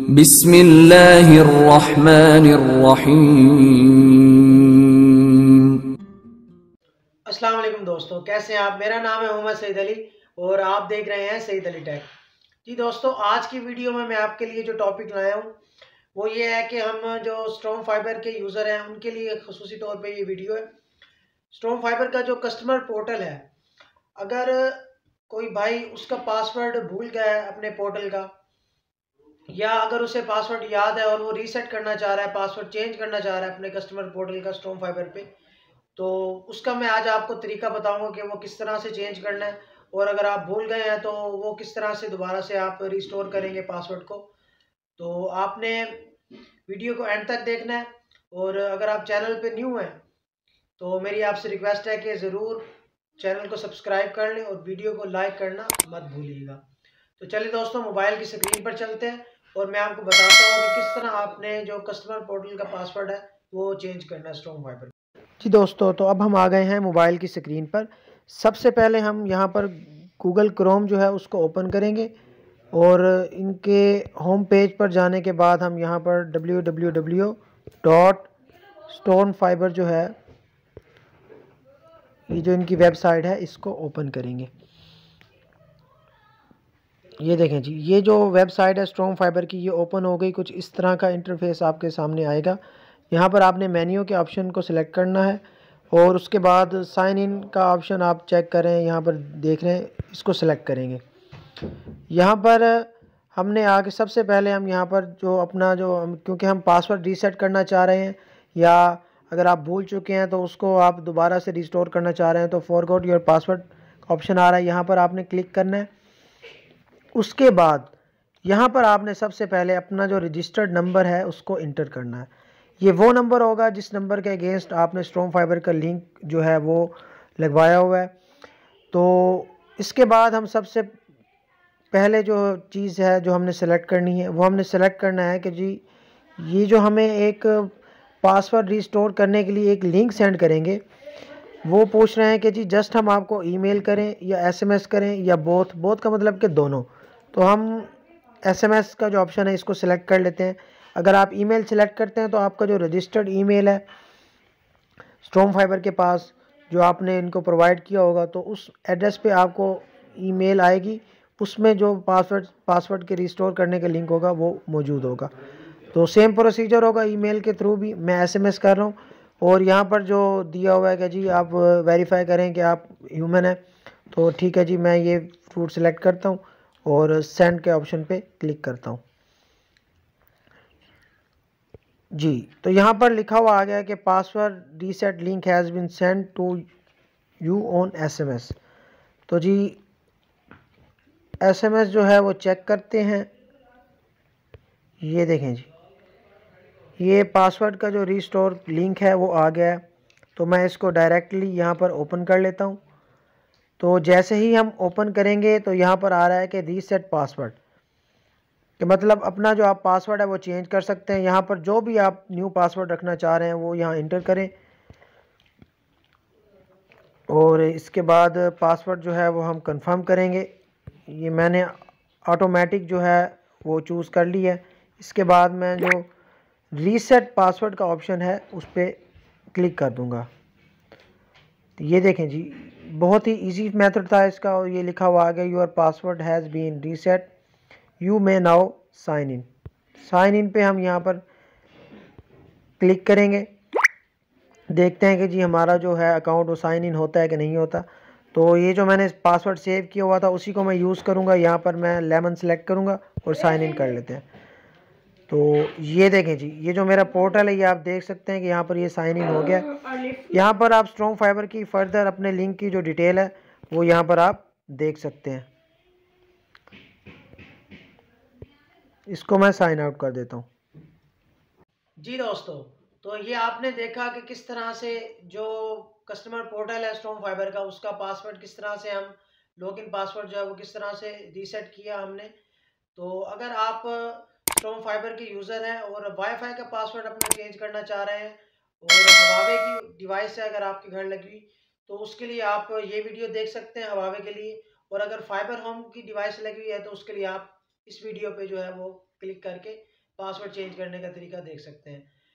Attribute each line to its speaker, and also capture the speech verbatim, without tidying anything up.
Speaker 1: बिस्मिल्लाहिर्रहमानिर्रहीम।
Speaker 2: अस्सलाम वालेकुम दोस्तों, कैसे हैं आप। मेरा नाम है मोहम्मद सईद अली और आप देख रहे हैं सईद अली टेक। जी दोस्तों, आज की वीडियो में मैं आपके लिए जो टॉपिक लाया हूँ वो ये है कि हम जो स्टॉर्म फाइबर के यूज़र हैं उनके लिए खुसूसी तौर पे ये वीडियो है। स्टॉर्म फाइबर का जो कस्टमर पोर्टल है, अगर कोई भाई उसका पासवर्ड भूल गया है अपने पोर्टल का, या अगर उसे पासवर्ड याद है और वो रीसेट करना चाह रहा है, पासवर्ड चेंज करना चाह रहा है अपने कस्टमर पोर्टल का स्टॉर्म फाइबर पे, तो उसका मैं आज आपको तरीका बताऊंगा कि वो किस तरह से चेंज करना है। और अगर आप भूल गए हैं तो वो किस तरह से दोबारा से आप रिस्टोर करेंगे पासवर्ड को। तो आपने वीडियो को एंड तक देखना है। और अगर आप चैनल पे न्यू हैं तो मेरी आपसे रिक्वेस्ट है कि ज़रूर चैनल को सब्सक्राइब कर लें और वीडियो को लाइक करना मत भूलिएगा। तो चलिए दोस्तों, मोबाइल की स्क्रीन पर चलते हैं और मैं आपको बताता हूँ कि किस तरह आपने जो कस्टमर पोर्टल का पासवर्ड है वो चेंज करना है स्टॉर्म फाइबर। जी दोस्तों, तो अब हम आ गए हैं मोबाइल की स्क्रीन पर। सबसे पहले हम यहाँ पर गूगल क्रोम जो है उसको ओपन करेंगे और इनके होम पेज पर जाने के बाद हम यहाँ पर W W W dot Storm Fiber जो है, ये जो इनकी वेबसाइट है, इसको ओपन करेंगे। ये देखें जी, ये जो वेबसाइट है स्टॉर्म फाइबर की, ये ओपन हो गई। कुछ इस तरह का इंटरफेस आपके सामने आएगा। यहाँ पर आपने मेन्यू के ऑप्शन को सिलेक्ट करना है और उसके बाद साइन इन का ऑप्शन आप चेक करें, यहाँ पर देख रहे हैं, इसको सिलेक्ट करेंगे। यहाँ पर हमने आगे सबसे पहले हम यहाँ पर जो अपना जो हम, क्योंकि हम पासवर्ड रीसेट करना चाह रहे हैं, या अगर आप भूल चुके हैं तो उसको आप दोबारा से रिस्टोर करना चाह रहे हैं, तो फॉरगॉट योर पासवर्ड ऑप्शन आ रहा है, यहाँ पर आपने क्लिक करना है। उसके बाद यहाँ पर आपने सबसे पहले अपना जो रजिस्टर्ड नंबर है उसको इंटर करना है। ये वो नंबर होगा जिस नंबर के अगेंस्ट आपने स्टॉर्म फाइबर का लिंक जो है वो लगवाया हुआ है। तो इसके बाद हम सबसे पहले जो चीज़ है जो हमने सेलेक्ट करनी है, वो हमने सेलेक्ट करना है कि जी ये जो हमें एक पासवर्ड रिस्टोर करने के लिए एक लिंक सेंड करेंगे, वो पूछ रहे हैं कि जी जस्ट हम आपको ईमेल करें या एसएमएस करें या बोथ। बोथ का मतलब कि दोनों। तो हम एसएमएस का जो ऑप्शन है इसको सिलेक्ट कर लेते हैं। अगर आप ईमेल सेलेक्ट करते हैं तो आपका जो रजिस्टर्ड ईमेल है स्टॉर्म फाइबर के पास, जो आपने इनको प्रोवाइड किया होगा, तो उस एड्रेस पे आपको ईमेल आएगी। उसमें जो पासवर्ड पासवर्ड के रिस्टोर करने का लिंक होगा वो मौजूद होगा। तो सेम प्रोसीजर होगा ईमेल के थ्रू भी। मैं एसएमएस कर रहा हूँ और यहाँ पर जो दिया हुआ है कि जी आप वेरीफाई करें कि आप ह्यूमन हैं, तो ठीक है जी, मैं ये रूट सेलेक्ट करता हूँ और सेंड के ऑप्शन पे क्लिक करता हूँ। जी, तो यहाँ पर लिखा हुआ आ गया कि password reset link has been send to you on SMS. तो जी एसएमएस जो है वो चेक करते हैं। ये देखें जी, ये पासवर्ड का जो रिस्टोर लिंक है वो आ गया है। तो मैं इसको डायरेक्टली यहाँ पर ओपन कर लेता हूँ। तो जैसे ही हम ओपन करेंगे तो यहाँ पर आ रहा है कि रीसेट पासवर्ड, कि मतलब अपना जो आप पासवर्ड है वो चेंज कर सकते हैं। यहाँ पर जो भी आप न्यू पासवर्ड रखना चाह रहे हैं वो यहाँ इंटर करें और इसके बाद पासवर्ड जो है वो हम कंफर्म करेंगे। ये मैंने ऑटोमेटिक जो है वो चूज़ कर लिया है। इसके बाद मैं जो रीसेट पासवर्ड का ऑप्शन है उस पर क्लिक कर दूंगा। तो ये देखें जी, बहुत ही इजी मेथड था इसका और ये लिखा हुआ आ गया, your password has been reset, you may now sign in. Sign in पे हम यहाँ पर क्लिक करेंगे, देखते हैं कि जी हमारा जो है अकाउंट वो साइन इन होता है कि नहीं होता। तो ये जो मैंने पासवर्ड सेव किया हुआ था उसी को मैं यूज़ करूँगा। यहाँ पर मैं लेमन सेलेक्ट करूँगा और साइन इन कर लेते हैं। तो ये देखें जी, ये जो मेरा पोर्टल है ये आप देख सकते हैं कि यहाँ पर ये साइन इन हो गया। यहाँ पर आप स्टॉर्म फाइबर की फर्दर अपने लिंक की जो डिटेल है वो यहाँ पर आप देख सकते हैं। इसको मैं साइन आउट कर देता हूँ। जी दोस्तों, तो ये आपने देखा कि किस तरह से जो कस्टमर पोर्टल है स्टॉर्म फाइबर का, उसका पासवर्ड किस तरह से हम लॉगिन पासवर्ड जो है वो किस तरह से रीसेट किया हमने। तो अगर आप स्टॉर्म फाइबर के यूज़र हैं और वाईफाई का पासवर्ड अपना चेंज करना चाह रहे हैं और हवावे की डिवाइस है अगर आपके घर लगी, तो उसके लिए आप ये वीडियो देख सकते हैं हवावे के लिए। और अगर फाइबर होम की डिवाइस लगी हुई है तो उसके लिए आप इस वीडियो पे जो है वो क्लिक करके पासवर्ड चेंज करने का तरीका देख सकते हैं।